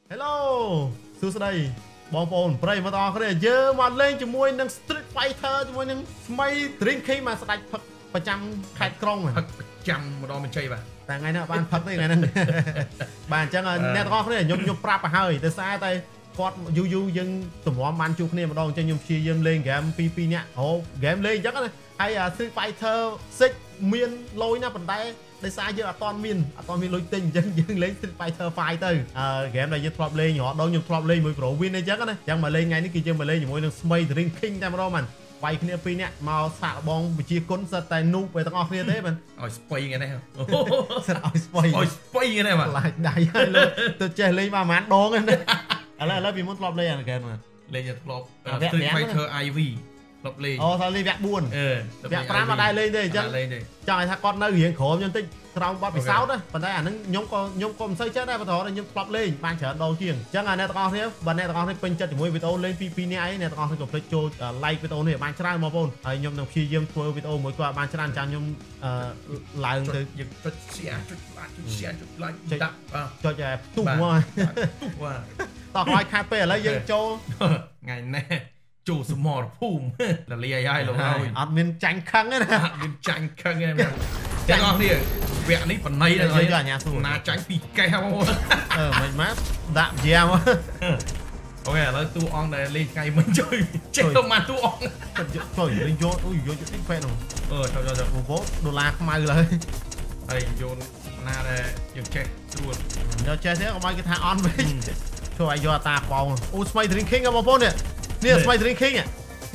Hello សួស្តីបងប្អូនប្រិយមិត្តអរគ្នាយើងមកលេងជាមួយនឹង Street Fighter ជាមួយនឹងស្មី Drinking មកស្ដាច់ផឹកប្រចាំខេត្តក្រុងផឹកប្រចាំម្ដងបញ្ជ័យបាទតែថ្ងៃនេះបានផឹកទេថ្ងៃហ្នឹងបាទអញ្ចឹងអ្នកទាំងអស់គ្នាខ្ញុំប្រាប់ទៅហើយដោយសារតែគាត់យូរយើងតម្រាំបានជួបគ្នាម្ដងអញ្ចឹងខ្ញុំព្យាយាមលេងហ្គេម2នាក់អូហ្គេមលេងអញ្ចឹងណាហើយ Street Fighter 6មានលុយណាប៉ុន្តែដោយសារយើងអត់មានលុយទិញអញ្ចឹងយើងលេង Street Fighter 5ទៅហ្គេមដែលយើងធ្លាប់លេងរហូតដល់ខ្ញុំធ្លាប់លេងមួយ Pro Win អញ្ចឹងណាអញ្ចឹងមកលេងថ្ងៃនេះគឺយើងមកលេងជាមួយនឹងស្មី Drinking តែម្ដងបានវាយគ្នា2នាក់មកសាកល្បងវិជាគុណសិតតែនូបទៅទាំងអស់គ្នាទេបានឲ្យស្បៃថ្ងៃនេះសិតឲ្យស្បៃថ្ងៃនេះបាទឡាយដៃហើយលើទៅចេះលេងមកប្រហែលដងហ្នឹងឥឡូវពីមុនធ្លាប់លេងអាហ្គេមលេងធ្លាប់ Street Fighter IV ធ្លាប់លេងអូថាលេងវគ្គ4វគ្គ5មកដែរលេងទេអញ្ចឹងចង់ឲ្យថាគាត់នៅរៀងក្រោមខ្ញុំតិចក្រោមបាត់ពិសោធន៍ណាប៉ុន្តែអាហ្នឹងខ្ញុំក៏មិនសូវចេះដែរបើតោះខ្ញុំធ្លាប់លេងបានច្រើនដងជាងអញ្ចឹងអ្នកទាំងអស់គ្នាបើអ្នកទាំងអស់គ្នាពេញចិត្តជាមួយវីដេអូលេង2នាក់អីអ្នកទាំងអស់គ្នាកុំភ្លេចចូល like វីដេអូនេះឲ្យបានច្រើនបងប្អូនហើយខ្ញុំនឹងព្យាយាមធ្វើវីដេអូមួយគាត់បានច្រើនចាំខ្ញុំឡើងទៅយើងចុច share ចុច like ដាក់ចុចផ្ទុះមកតោះឲ្យខាត់ពេលឥឡូវយើងចូលថ្ងៃនេះចូលសមរភូមិលលាយហើយលោកហើយអត់មានចាញ់ខឹងទេណាអត់មានចាញ់ខឹងទេទាំងអស់គ្នាវគ្គនេះបណៃដល់ហើយអាញាសួរណាចាញ់ពីកេះហ្នឹងមិនមកដាក់យ៉ាមកអូខេឥឡូវទូអង្គដែលលេងថ្ងៃមិញជួយចេះទៅមកទូអង្គជួយលេងយកយកទីពេទ្យនោះចូលបងប្អូនដុល្លារខ្មៅឡើយហើយយកណាដែលយើងចេះស្រួលយកចេះទេកុំឲ្យគេថាអន់វិញជួយឲ្យយកតាបងអូស្មី Drinking បងប្អូននេះស្មី Drinking នេះ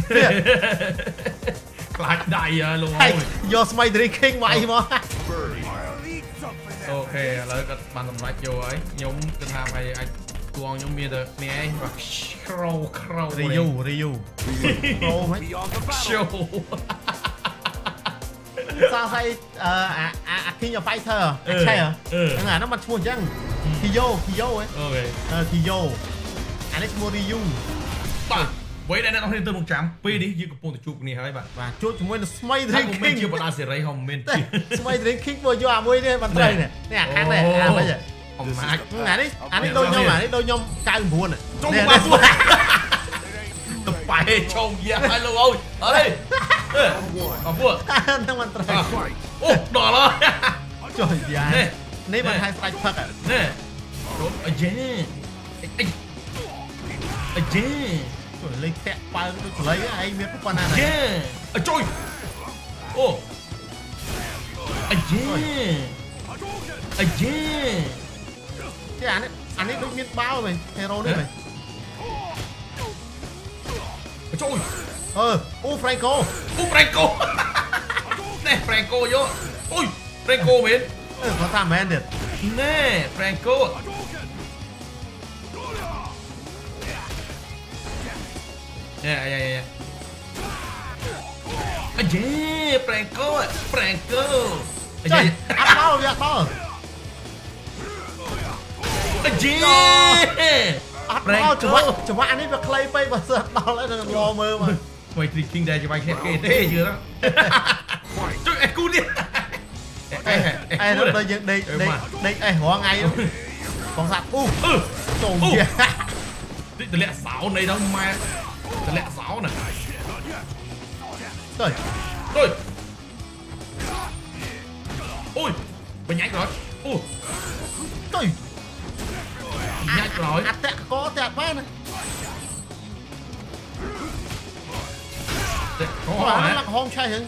ខ្លាចដៃលោកអើយយកស្មី Drinking វាយមកអូខេឥឡូវគាត់បានសម្រេចយកហើយខ្ញុំគិតថាឲ្យអាចតួអង្គខ្ញុំមានតែនេះឯងបាទក្រោរីយូក្រោមិនឈូសាស័យអា King of Fighter ឆែហ្នឹងអានោះมันឈ្មោះអញ្ចឹង Kiyo ហ៎អូខេKiyo អានេះឈ្មោះ Ryu បាទវិញតែអ្នកនរគ្នាទៅមកចាំពេលនេះយើងកំពុងតែជួបគ្នាហើយបាទជួបជាមួយនឹងស្មី Drinking មិនជាបណ្ដាសេរីហមមិនទេស្មី Drinking មកយកអាមួយនេះបានត្រូវនេះអាខាងនេះអាមិនអំណាចអានេះដូចខ្ញុំ99ចុងមកទៅបែចុងយ៉ាឲ្យលោកអើយបងពួកហ្នឹងមិនត្រូវអូដល់ហើយចុះយ៉ានេះមិនឲ្យស្ដាច់ផឹកនេះអយេលេខតាក់បើដូចស្លេឯងមានប៉ុណ្ណាណាជួយអូអាយេគេអានេះដូចមានបាល់វិញហេរ៉ូនេះវិញជួយអូ Franco នេះ Franco យកអូយ Franco មែនគាត់ថាមែនទៀតណែ Franco Yeah. Aje, Franco. Aje, apa dia tahu? Aje. Franco. Coba ini berkelai pai bahasa tahu lah dengan lomer mah. Woi, Drinking dah coba kita je lah. Cuk, aku dia. Nó dừng đi, hóa ngay đó. Con sạch. Trồn kìa. Từ lẹ xảo này đâu mà. Từ lẹ xảo này. Rồi. Ui, mình nhảy rồi. Trời. Nhảy rồi. Có tẹt quá này. Có là không sai hả?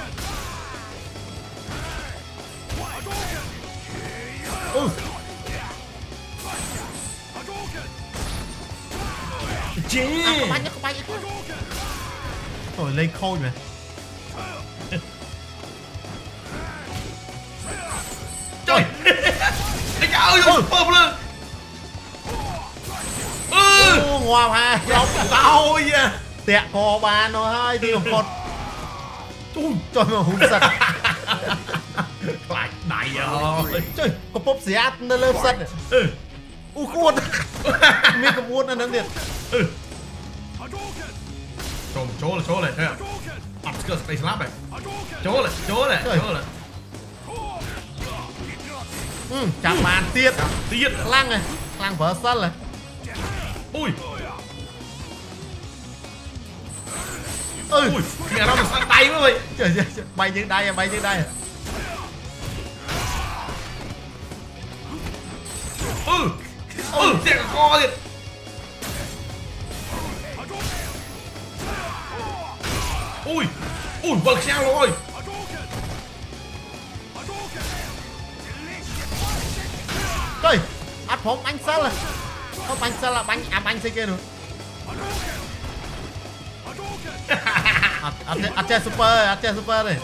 Chị. Có bay. Rồi lên khôi mà. Trời. Trời ơi, bơm lên. Ngoà ha, lọc tao nha. Tẹt co ba nó hai đi một con. Trời mà hùng sạch. Lại đầy rồi. Trời, có bóp xé nó lớp sạch. Cuốn. Miếng có cuốn nó thiệt. Chỗ lại thế à? Upskill space lab này. Chỗ lại. Chạm bàn tiết lăng này, lăng vỡ sân này. ui ơi mẹ nó sang tay quá vậy trời bay như đây bay như đây thiệt co thiệt ui vật sao rồi trời áp phóng bánh sao là không bánh sao là bánh bánh xe kia nữa chơi super này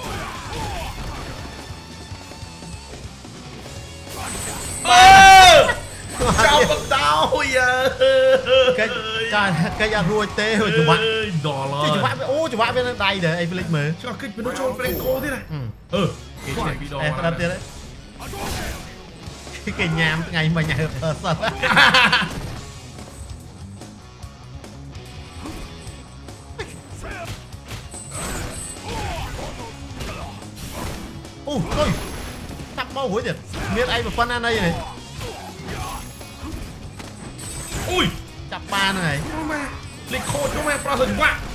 sao bắt đau giờ cái ra ruồi tê rồi chụp bạn đỏ rồi chụp bạn ô chụp bạn bên đây để anh Felix mới cho kích nó cho Franco thế này cái này bị đỏ đặt tiền đấy cái nhám ngày mà nhà hợp sao thôi tắt mau hối thiệt miết anh một phân ăn đây này ui chặt ba này lịch khô cho mẹ pro hình quá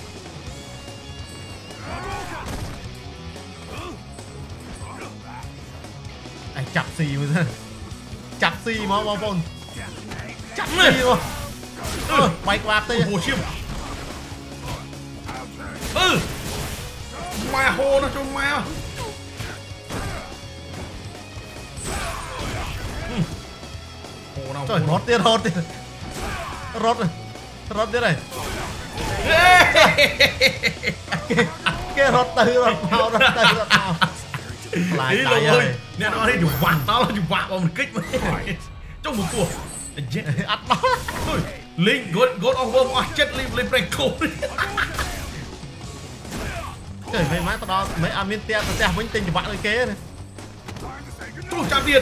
anh chặt xì mà chặt xì mà bom bom chặt xì mà bay qua tây hồ chiêm mà hồ nó cho mẹ trời rót tiền rót thế này cái rót mau lại lại ơi nè nó đi chụp vặt nó là chụp vặt vào một kích mới trong một cuộc ắt nó thôi linh gốt ông vông chết lên Franco trời mấy má tao đó mấy admin tia tao xem bánh tinh chụp vặtเลยkế này tôi trả tiền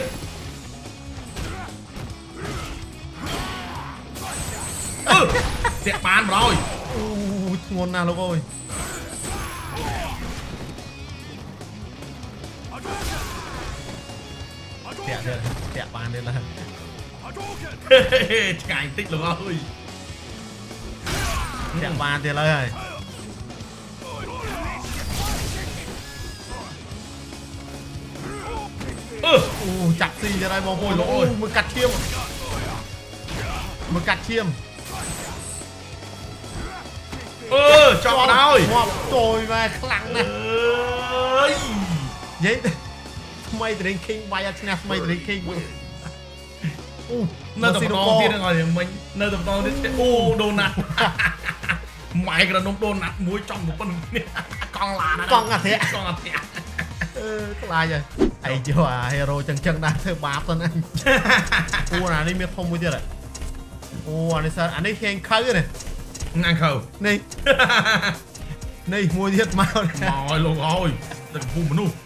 sẽ bán rồi ngon nào luôn ơi tẹt bán đây là ngày tích luôn ơi tẹt bán tiền lời chặt gì ra đây bom bồi lỗi một cắt chiêm cho nào ơi trời mà khăn nè vậy mày từ King bay snap mày từ King nơi tập to kia rồi mình nơi tập to đến donut mày cái là donut muối trong một phần con à thế là gì ai chưa à hero chân đang thơ bạp tên anh này đi miết không mới chưa này anh sao anh ấy khen khơi này ngang khâu này này mua thiệt mau rồi luôn rồi đừng phun mà nu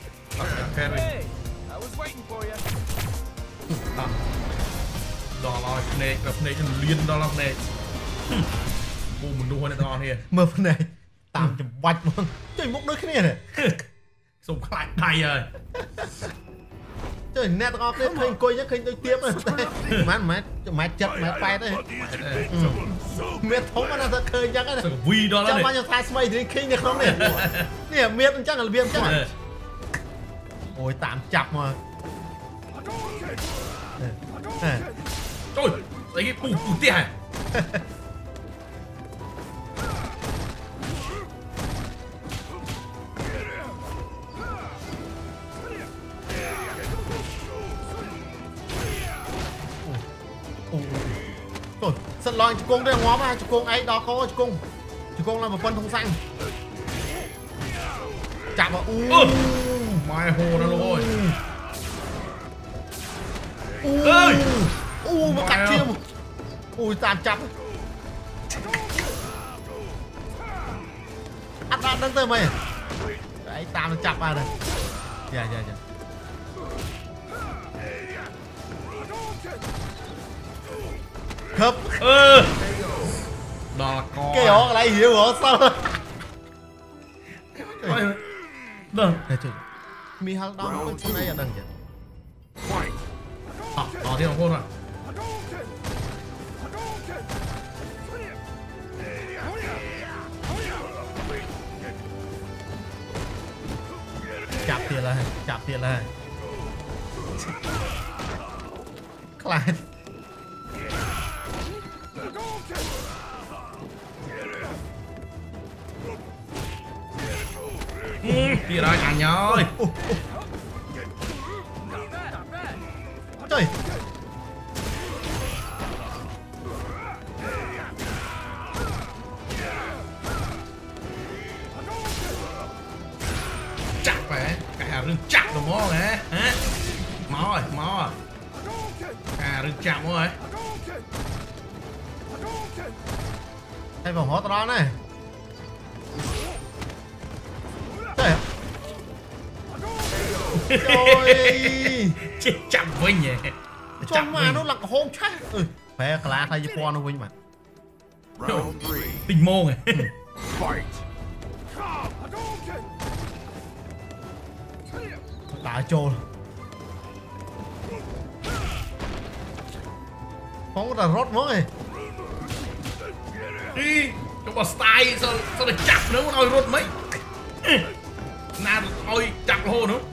đó là này gặp này cho liên đó là này phun mà nu này đó này mơ phần này tạm chụp bạch luôn chơi múc đôi cái này sùng lại đầy rồi trời nè tao cái khinh coi nhá khinh tôi tiếp rồi má chật má bay đấy miết thống nó thật khơi chắc cái này vì đó cho bao nhiêu thay smay thì khinh được không này nè miết chắc là viêm chắc mà ôi tạm chặt mà trời lấy cái bù tiền rồi sân lòi chú cung đây ngó mà chú cung ấy đó có chú cung là một con thông xanh chạm vào mai hồ nó rồi ơi mà cắt chiêm tạm chặt ăn đang tới mày đấy tạm nó chặt vào này dạ khớp đó là có cái đó lại hiểu hả sao đừng mi hal đó con con này ở đằng kìa đó thì nó khôn rồi chạp tiền này lại kia rồi anh ơi trời chặt vậy cả rừng chặt rồi mó hả mó rồi cả rừng chặt rồi hay vòng hot đó này trời chết chậm với nhỉ cho mà nó là hôn chắc phải là thay cho nó với mà tình môn này đã trôi không có là rót món này đi trong một style sao lại chặt nữa mà nói rốt mấy nào ôi chặt hô nữa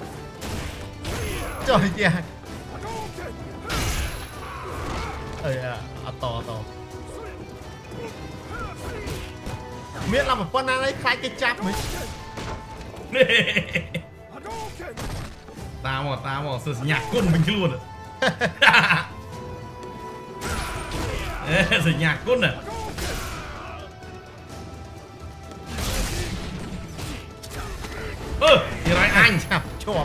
trời dạ to biết là một con ấy khai cái chắp mới tao mà sự nhạc quân mình chứ luôn sự nhạc quân à thì nói anh chắp chọp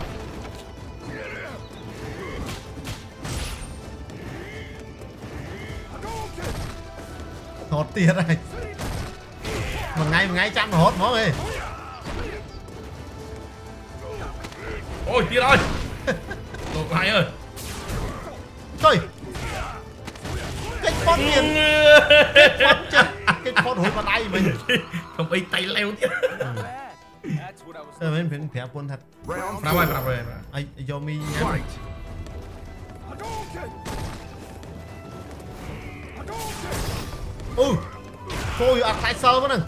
hốt tiền này một ngày trăm hốt món đi ôi tiền ơi tổ hai ơi trời cái con tiền cái con hối vào tay mình không ấy tay leo tiếp mình phải phép quân thật nào rồi ai do mi nhá thôi ăn tay sơ quá nè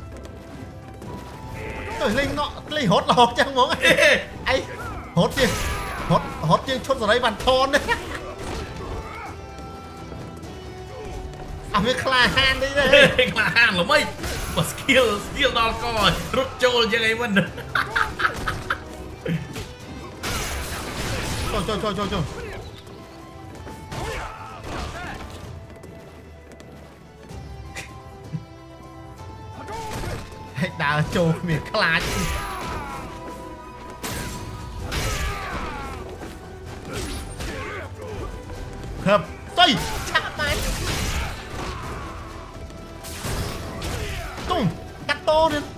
trời linh nó linh hốt là hốt chẳng món ấy hốt chiên chốt vào đấy bàn thon đấy với Clahan đấy đấy Clahan là mấy mà skill đó coi rút trôi như ấy mình Trời đào trâu miệng Clash hợp tôi chạm máy tung cắt to lên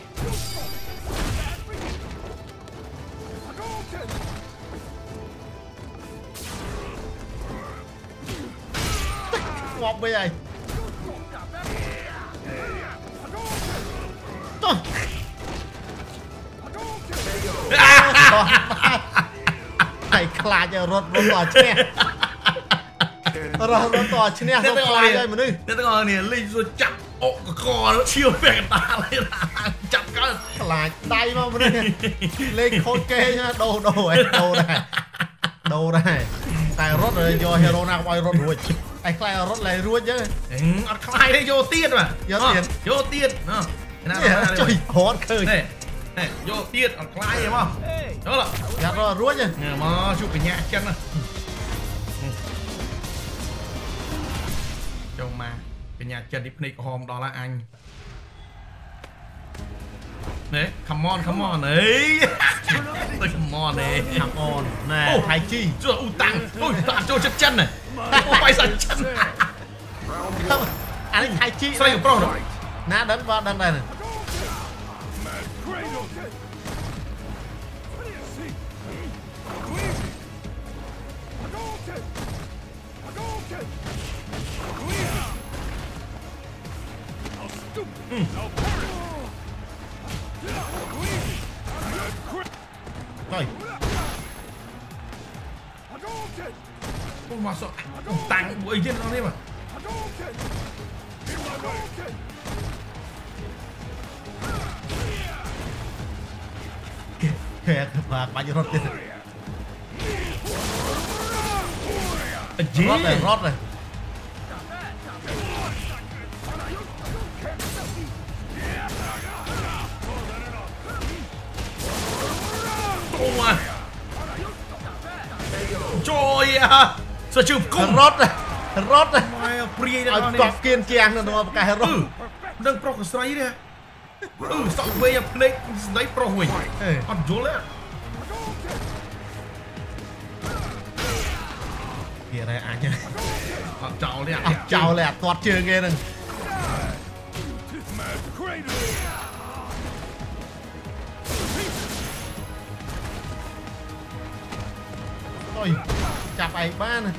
ngọt bây giờ thầy Clash rốt tỏ chứ nè rốt tỏ chứ nè rốt Clash đây mà đi thế tôi này linh rồi chặt ổ cò nó chiêu về ta lên chặt cái Clash tay mà đi lên khôn kê nhá đồ này tại rốt rồi do hero nào quay rốt ruột ai Clash rốt lại ruột chứ Clash đây vô tiền mà vô tiền trời hot khơi này vô tiền Clash đúng không đó là dạ rồi ruột nha mà chụp cái nhà chân này trong mà cái nhà chân đi picnic hôm đó là anh đấy come on đấy come on đấy come on nè thái chi chưa tăng cho chất chân này quay sang chân anh thái chi sao pro rồi nã đánh vào đánh này này rồi ôi mà sợ tăng bụi trên nó đi mà kìa và bao nhiêu rốt tiền rót này trời à sao chưa cùng rót này cọp kiên chàng nữa mà cái rót đang pro cái xoay đấy xong về nhập play đấy pro mình ăn vô đấy kìa đây anh nhá chào lẹ toát chưa ghê nè ôi chạp ảnh ba này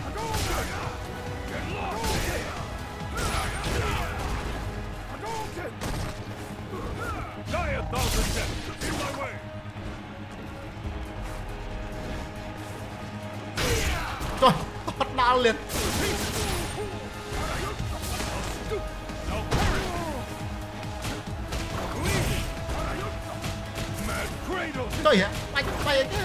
rồi bắt đau liền trời ạ bay chứ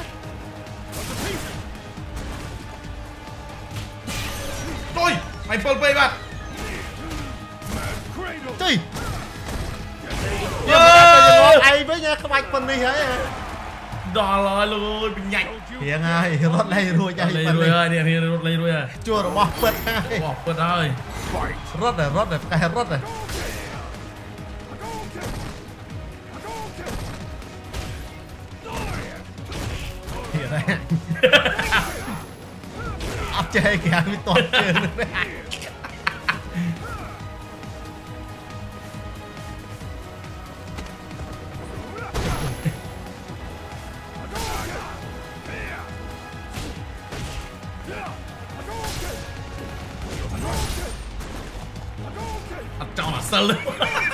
rồi mày phơi bay bạn trời ai với nha không anh phần đi hả đò lòi luôn bị nhảy hiện ai rót lây ruồi chạy lây ruồi ơi nè rót lây ruồi à chua rồi bọt bật ơi rót này cái rót này hiện đây áp chơi kìa bị toàn chơi nữa cho là sơ luôn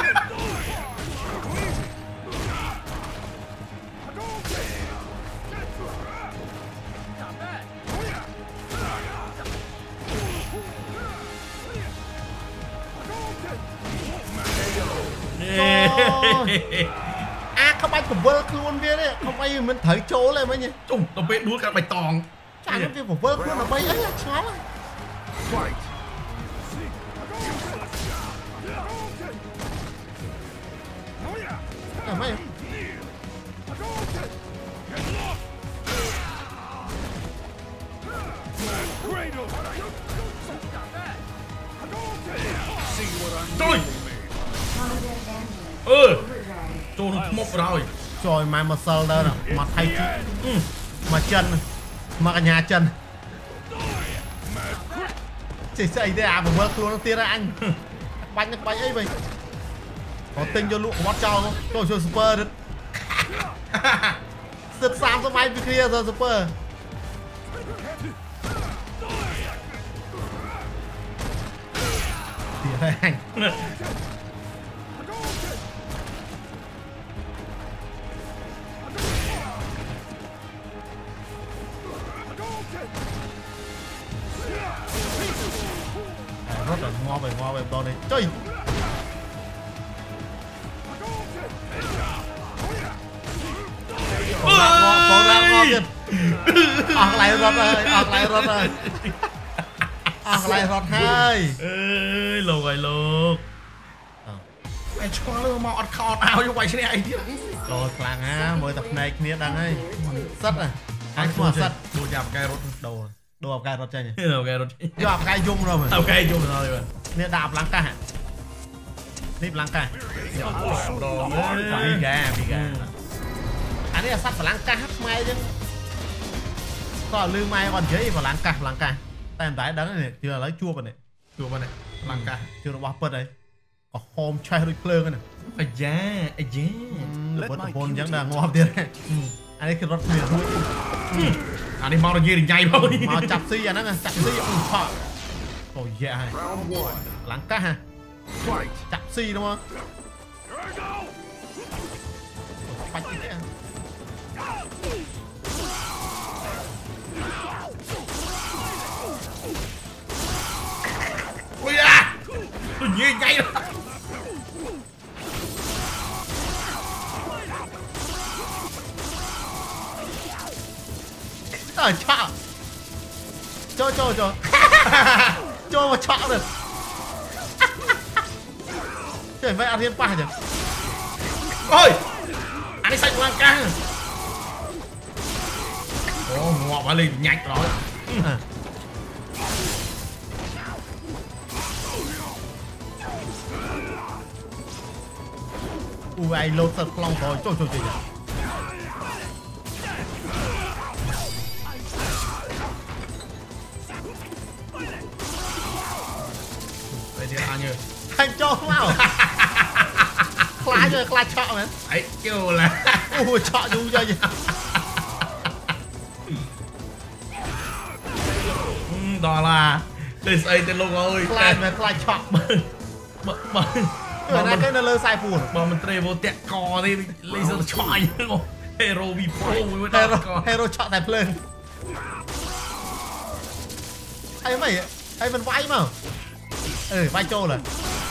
không anh cũng vơ luôn kia đấy không anh mình thấy chỗ này mấy nhỉ chung tao biết đuối cả bạch tòng chẳng có kia của vơ luôn là mấy ấy chó mày trời trôn mốc rồi trời mày mà sờ đâu nè mặt thay chị mà chân mà cả nhà chân chỉ xây thế à mà vơ luôn nó tiên ra anh bánh ấy vậy có tinh cho lũ của bot cho không tôi chơi super đấy sượt sam cho máy kia rồi super thì anh rất là ngoa về to này chơi còn ra ngon kìa lại rót ơi lại rót hai ơi lột rồi lột mày cho nó mò ọt áo cho quay trên này rồi làng á mới tập này kia đang ấy sắt à anh mà sắt đồ dạp cây rốt đồ học cây rót chơi nhỉ đồ cây rốt đồ học cây dung rồi mà ok dung rồi nè đạp lăng ca nếp lăng ca bị gà anh ấy là sắt phải lăng ca hát mai chứ có lư mai còn chế vào lăng ca tay em tái đắng này chưa lấy chua vào này lăng ca chưa nó bóp bật đấy có hôm chai đôi plơ này bớt một bồn vẫn là ngon tiền này anh ấy cứ rót miệng thôi anh ấy mau là gì thì nhảy thôi mau chặt xi à nó chặt xi ôi dạ lăng ca ha chặt xi đúng không bạch cái ôi à tôi nhảy ngay rồi trời chà cho hero mà chọn được trời mấy ăn thiên pa nhỉ ôi anh ấy xanh lan can ô ngọt vào liền nhanh rồi anh lột thật lòng rồi trời trời trời đây thì anh ơi anh cho vào khai chọn mà ấy kêu là chọn đúng chưa nhỉ đó là đây xây tên luôn ơi khai chọn mà mình cái nó lơ sai phù mà mình trề vô tẹt cò đi laser chọi hero bị pro hero chọn tại plane hay mình vay mà vay trâu rồi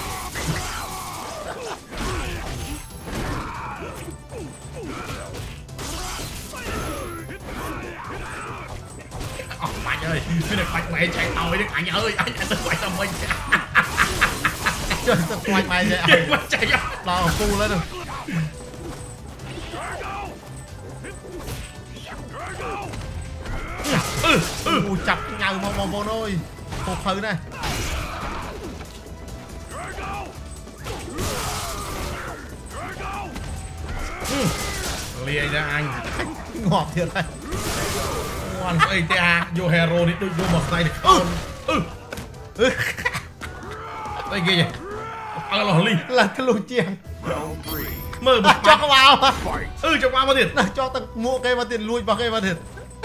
Mạnh ơi cái này Mạnh mày chạy tàu đi anh ơi anh tự quay tầm mình trời tự quay mày vậy chạy lo phu lên rồi chặt nhau mong vô ơi một thứ này lìa ra anh ngọt thiệt này hoàn xây ta vô hero đi vô một tay được không đây kia nhỉ ăn lò ly là cái lù chiang mơ cho có vào cho vào tiền cho tao mua cây vào tiền lui vào cây vào tiền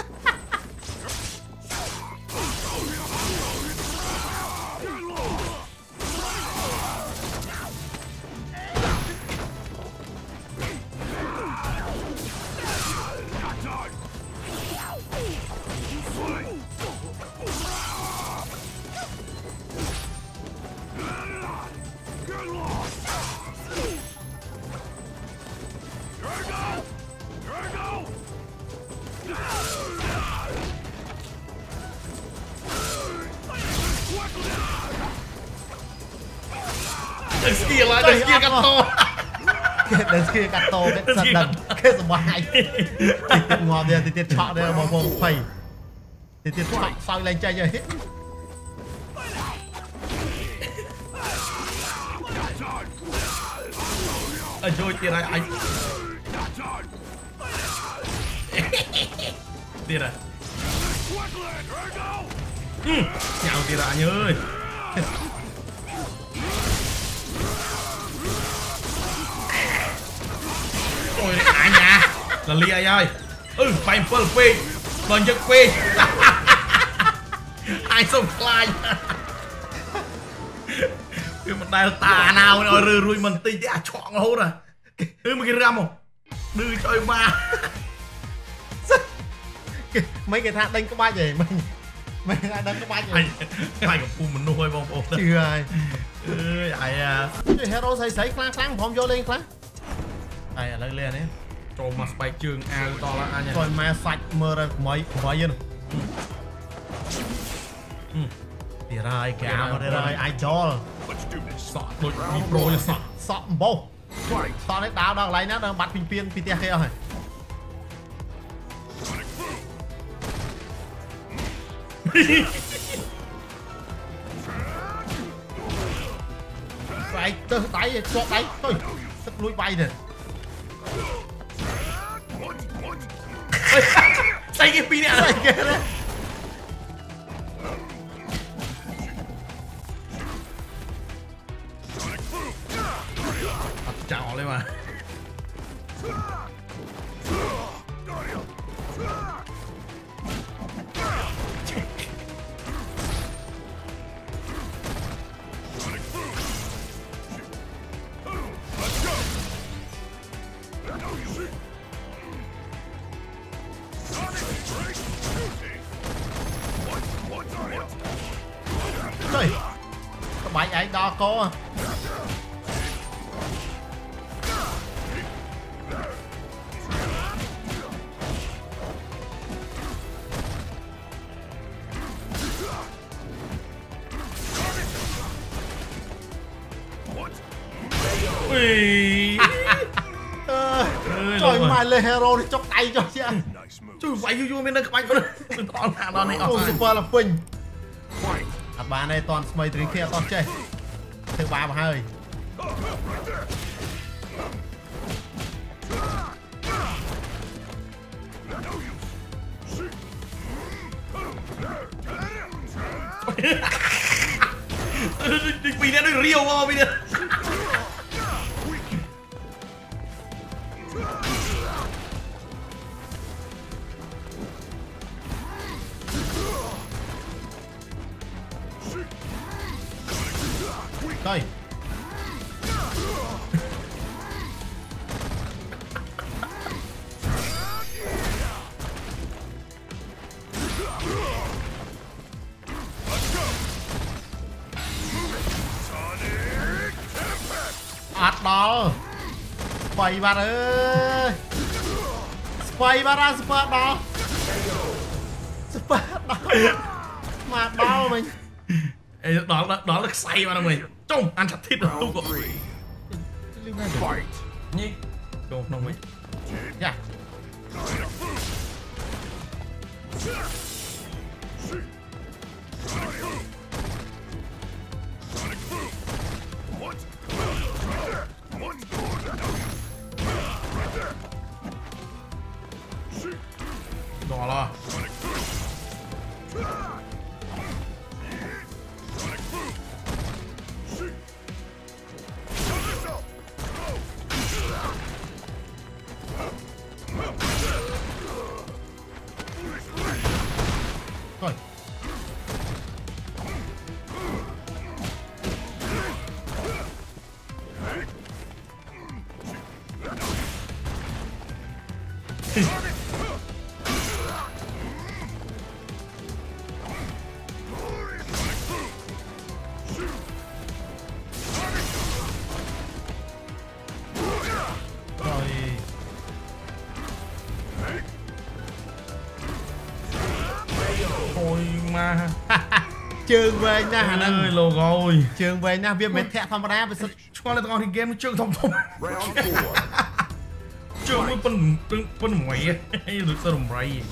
Đến kia lại, đến kia cắt to đến kia cắt to cái giật đằng cái sầm bài tiệt ngọt đây tiệt chọn đây là một phẩy tiệt chọn sao lên chơi rồi anh chơi tiền này anh tiền này nhào tiền này anh ơi ôi cả nhà là ly ai ơi bay phơi phê còn giật phê ai xong khai cái một đài tà nào rồi rùi mình tí à chọn hốt à mà cái răm không đưa cho em ba mấy cái thằng đánh có ba gì mình đánh có ba gì haiกับกูมันnuôi bông bông chưa ai ai à hero xây xây kháng phòng vô lên kháng đây là lên lên đấy cho mà bay trường a to là anh rồi mà sạch mơ ra mấy mấy yên thì rồi cả mà đây rồi ai cho sọ đôi đi pro cho sọ sọ bô sọ đấy đào đang lấy nó đang bắt pin pin pin tia kia rồi phải từ đáy cho đáy thôi tức lùi bay rồi xây cái pin này xây cái đấy chào lên mà trời các bạn ấy đo có trời mà lên hero thì chọc tay cho chứ chú vậy vui bên đây các bạn có được toàn hàng đó này super là phình bạn này toàn mày từ kia toàn chơi thứ ba mà hơi vì nó riêu vào bây giờ coi ạt đó spy bạn ơi spy bạn ra spy đó spy đó mà đau mình đó là say mà mình trông ăn chặt thịt rồi tu của nhỉ trông nó mới dạ đó là coi mà trường về nha hả ơi lồ rồi trường về nha viêm mệt thẹn tham gia với sự cho lên con thì game nó trường thông thông trường mới phân mày hay được sao đồng mày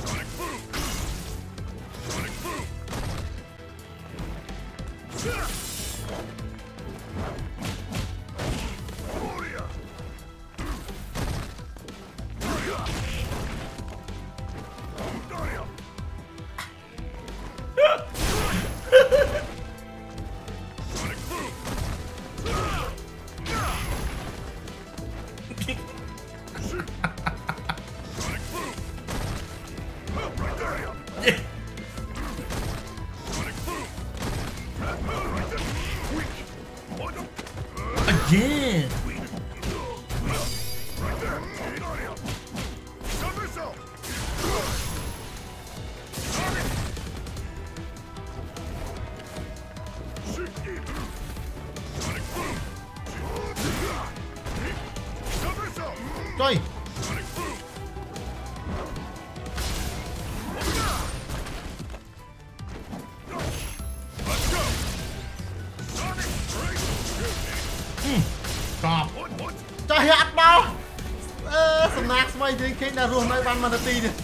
again coi cọp trời hạt đâu sầm nạc mày thì khi đã ruộng nơi ban mà ti đi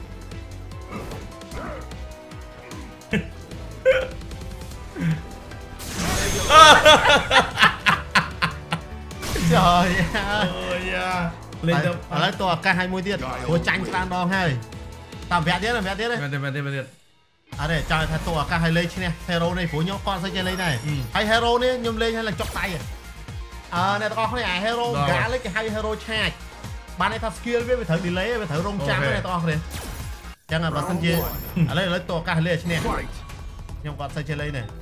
trời ơi lên đâu lấy to ca 20 tiết của tranh tan đong hay tạm vẽ tiết đấy à để trời thật to ca 2 lên nè hero này của nhau con sẽ chơi lên này hay hero này nhôm lên hay là chọc tay à này to này hero gã lấy cái hay hero chạc ban này thật skill với thử delay với thử rong trang này to này chẳng là bà sân chơi à lấy to ca 2 lên nè nhôm con sẽ chơi lên này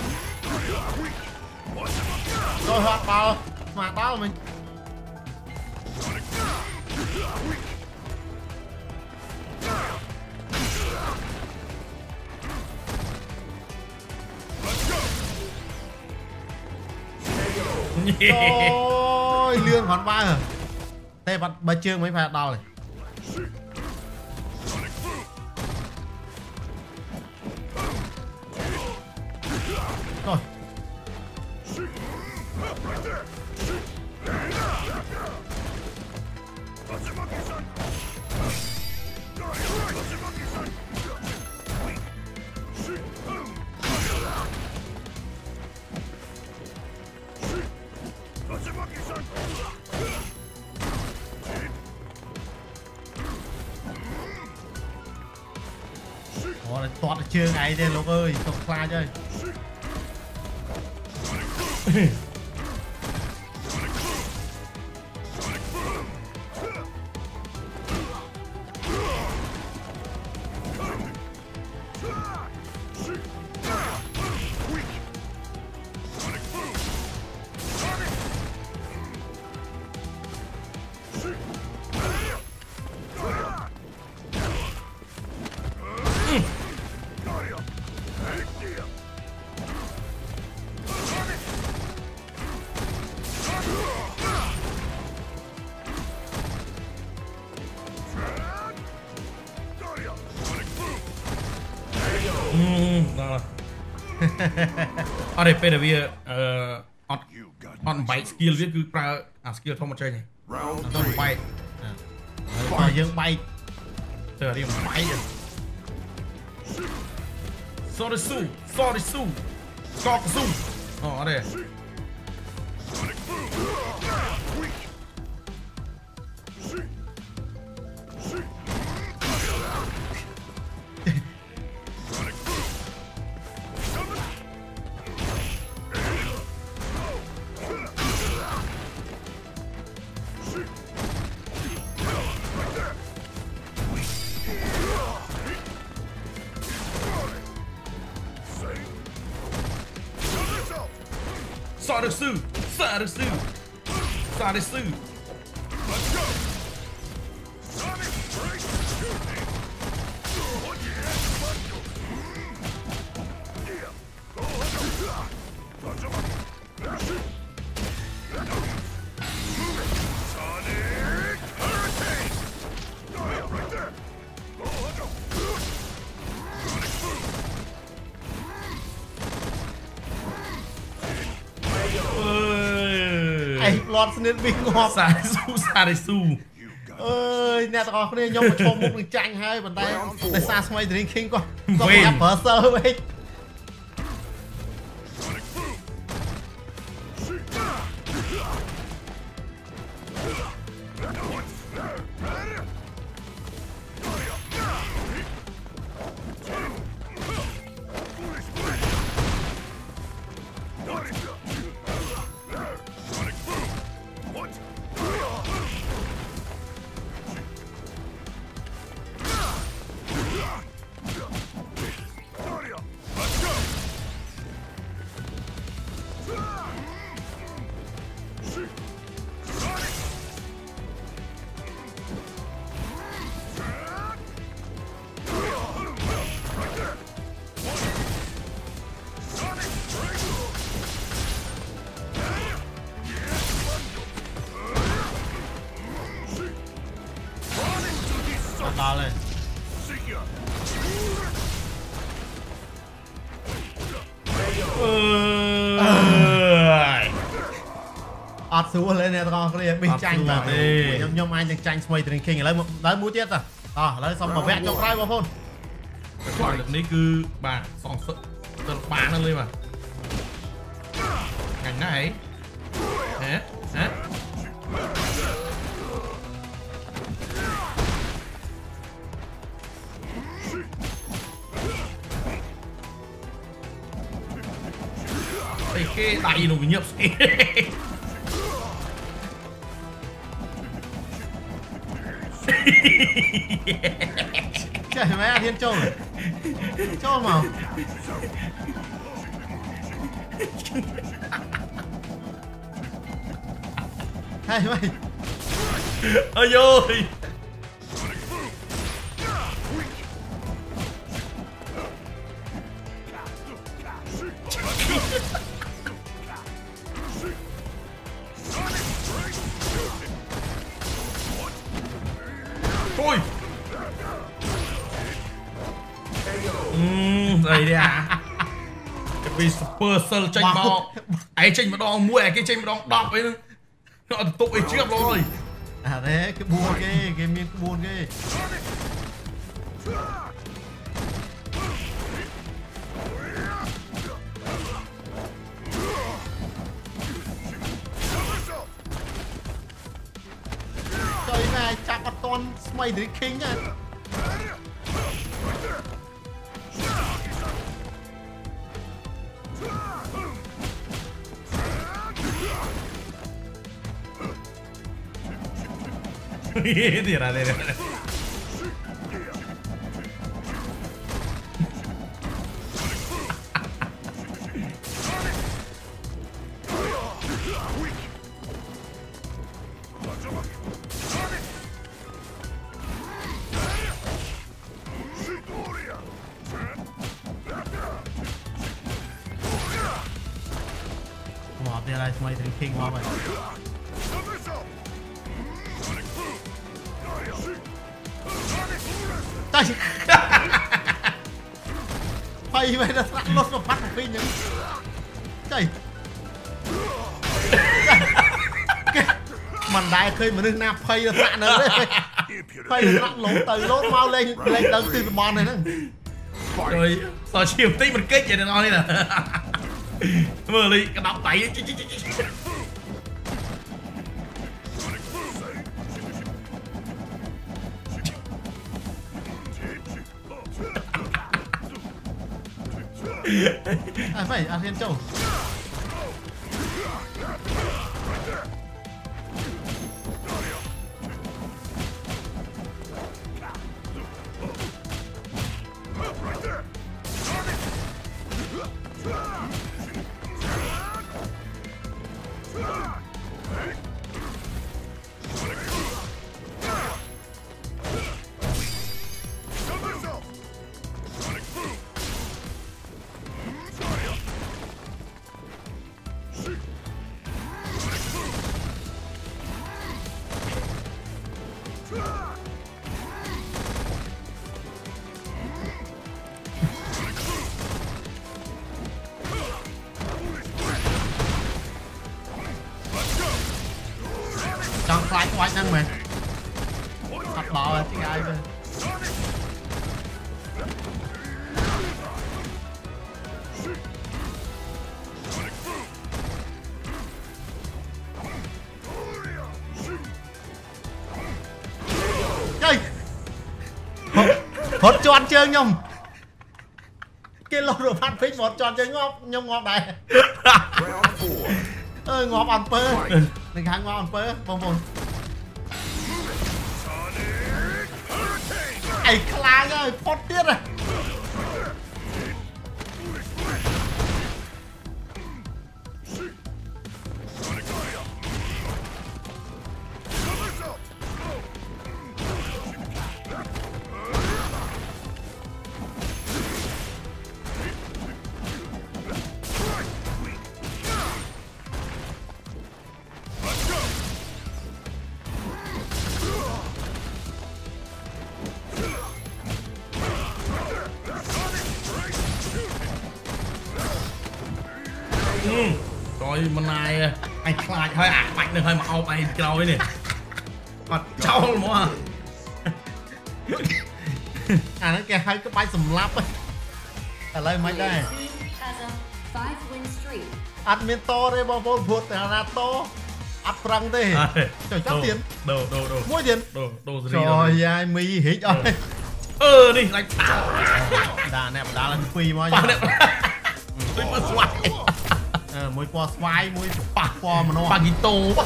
rồi hoạt vào mà tao mình Ôi lương còn ba à tê bắt bà chương mấy phạt đau này rồi toát chưa ngày đây lúc ơi không pha chơi ở đây bây giờ on bike skill viết cứ skill thông một chơi này thông bay dương bay từ đi bay sorry su cock su ở đây xả được sư lọt nên bị ngọt xả đi su ơi nè tao có nên nhông một chôm một đường tranh hay bàn tay tại sao mày drinking con ép phở sơ vậy lên ọt xuống lên nè tao cái bị tranh mà nhom anh tranh sway trên king lấy một lấy mũi tiết à lấy xong mà vẽ trong tay vào phone quả lực này cứ bà sòng sợ tận bà nó lên mà ngành này hả hả cái đầy nó nhập trời mẹ thiên châu châu mà hay mày ơi ơi ôi đây đi à cái vì super cell tranh bao ấy tranh mà đo mua cái tranh mà đo đọc ấy nó tụi ấy trước rồi à đấy cái buôn cái miếng cái buôn cái trời này chạm vào toàn mày thì kinh nha thì là đây ngọt đi đây mày thì kinh ngọt vậy trời phay vậy nó lăn lốt một phát một phi những trời mình đại khi mà nước nam phay nó lặn nữa đấy phay nó lặn lộn từ lốt mau lên đơn từ mòn này nữa rồi sao chiều tí mình kết vậy nó nói nè mưa đi cái đọc tay à phải à thiên châu phải của anh năng mày thật bò là cái ai vậy chơi hốt cho anh chơi nhung cái lô đồ phát phích một tròn chơi ngọc nhung ngọc này ngọc ăn pơ đừng hàng ngọc ăn pơ vòng vòng ai khai ơi phốt tiết rồi rồi mình này anh khai hơi mạnh được hơi màu này rồi nè mặt trâu luôn mà nó kìa hơi cái bay sầm lắp ấy lấy mấy đây admin to đây bao vốn vụt là to áp răng đây trời chắc tiền đồ mỗi tiền đồ trời ơi mi hít ơi đi lại đà nè đà là phi mà môi qua xoay môi bạc qua mà nó bagito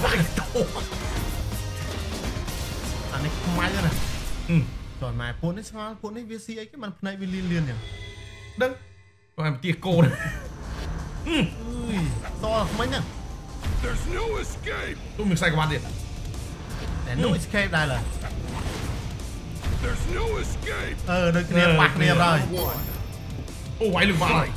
anh ấy không máy nữa này rồi mà phun ấy VC ấy cái mặt này bị liên nhỉ đừng rồi em tia cô này to mấy nhá tôi mình sai cái bàn gì để no escape đây là được cái bạc này rồi ô quay lưng vào này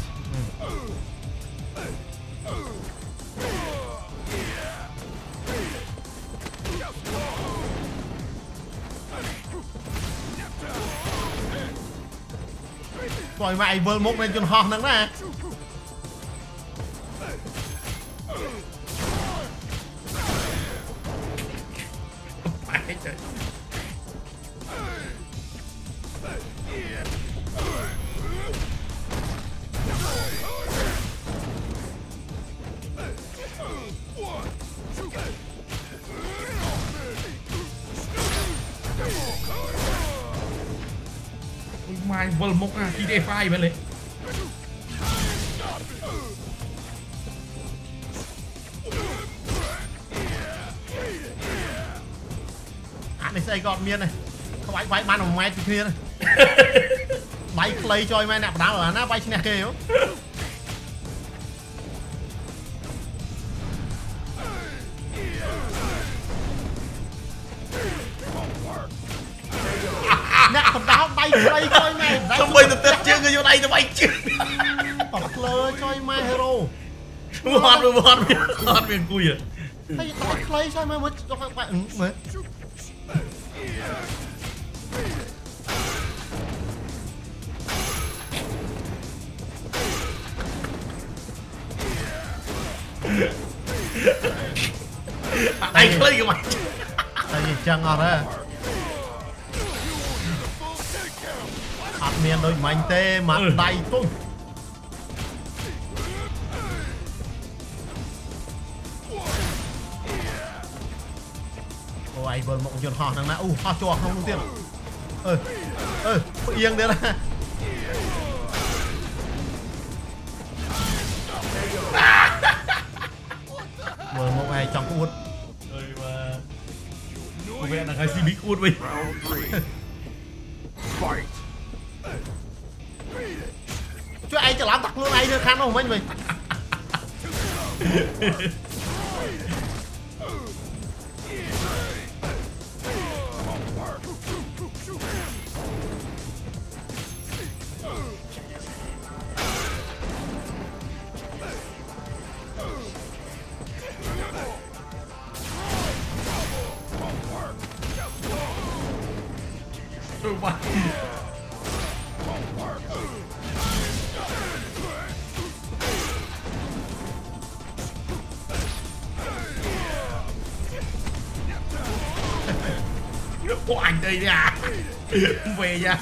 ปล่อยมาไอ้เวิร์ลมุกในจนหอกนั่นนะไม่วอลมกที่ได้ไฟไปเลยในใส่กอดเมียนเลยเขาไว้มันของไม้ที่นี่นะใบเคลย์จอยไม้หนักดาวเหรอนะใบชนะเกย์nè thằng đáo bay play chơi mày không bay từ tết chưa người vô đây tụi bay chưa tọt play chơi mày hero hot miền cùi à hay tọt play chơi mày mới cho các bạn mới đây play của mày đây chẳng ngọt đấy miền đôi mạnh tê mặt đầy tung ôi vừa một chuyện họ thằng nào họ cho không đầu tiên yên đấy là vừa một ngày trong cút cô bé là cái gì bị cút vậy chứ anh chẳng làm tặc luôn anh nữa khăn không mấy mình của anh đây nha về nha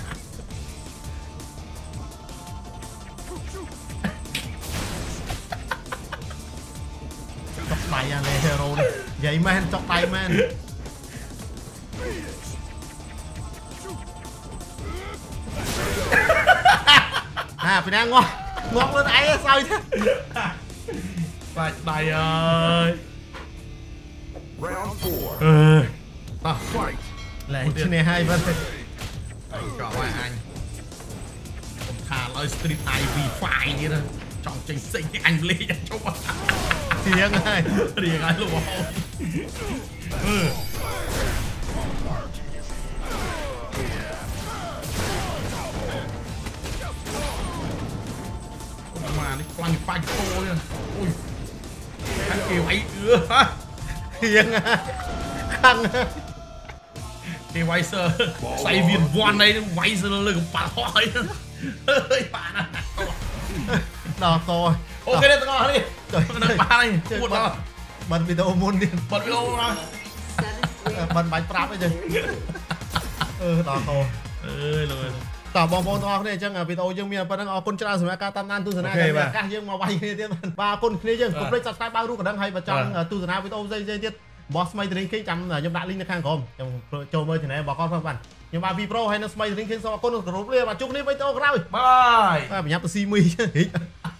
chọc tay à này hero đi vậy man chọc tay man à phải đang ngon lên ấy sao thế phải tay ơi lại trên này hai vân chọn lại anhผมทานเลย Street IV ไฟนี่นะช่องจริงสิanh Lee cho chúc tiếng này tiếng ai luôn mà đi quăng phanh cô nha ui anh kêu ấy tiếng khăn cái quay sơ xoay viên voan đây quay sơ lên bà hỏi ơi bạn à đó rồi ok đây tao ngồi đi trời ba này buồn đó bật video môn đi bật video rồi bật bánh prap ấy chứ đó thôi rồi តោះបងប្អូនទាំងអស់គ្នាអញ្ចឹងវីដេអូយើងមានប៉ុណ្ណឹងអរគុណច្រើនសម្រាប់ការតាមដានទស្សនាការឱកាសយើងមកវាយគ្នាទៀតបាទអរគុណគ្នាយើងកុំភ្លេច Subscribe បើរូបកណ្ដឹងហើយបើចង់ទស្សនាវីដេអូផ្សេងៗទៀតរបស់ស្មី Drink King ចាំខ្ញុំដាក់ link នៅខាងក្រោមខ្ញុំចូលមើល channel របស់គាត់ផងបាទខ្ញុំបាទ V Pro ហើយនៅស្មី Drink King សូមអរគុណគោរពលាបាទជួបគ្នាវីដេអូក្រោយបាយប្រញាប់ទៅស៊ីមី